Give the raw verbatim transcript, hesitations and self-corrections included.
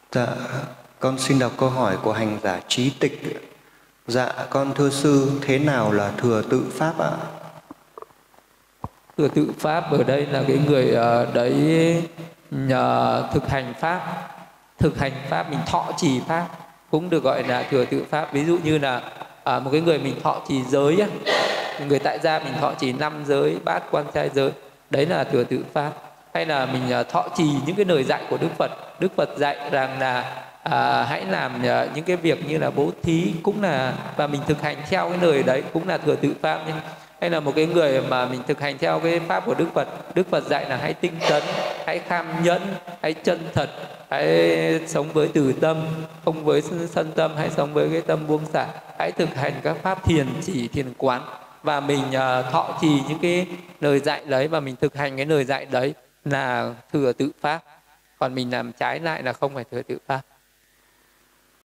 Dạ, con xin đọc câu hỏi của hành giả Trí Tịch. Dạ, con thưa sư, thế nào là thừa tự pháp ạ? Thừa tự pháp ở đây là cái người uh, đấy nhờ thực hành pháp, thực hành pháp mình thọ trì pháp cũng được gọi là thừa tự pháp. Ví dụ như là uh, một cái người mình thọ trì giới á, người tại gia mình thọ trì năm giới, bát quan trai giới, đấy là thừa tự pháp. Hay là mình uh, thọ trì những cái lời dạy của Đức Phật. Đức Phật dạy rằng là à, hãy làm uh, những cái việc như là bố thí cũng là, và mình thực hành theo cái lời đấy cũng là thừa tự pháp nhé. Hay là một cái người mà mình thực hành theo cái pháp của Đức Phật, Đức Phật dạy là hãy tinh tấn, hãy kham nhẫn, hãy chân thật, hãy sống với từ tâm, không với sân tâm, hãy sống với cái tâm buông xả, hãy thực hành các pháp thiền chỉ, thiền quán, và mình uh, thọ trì những cái lời dạy đấy và mình thực hành cái lời dạy đấy là thừa tự pháp. Còn mình làm trái lại là không phải thừa tự pháp.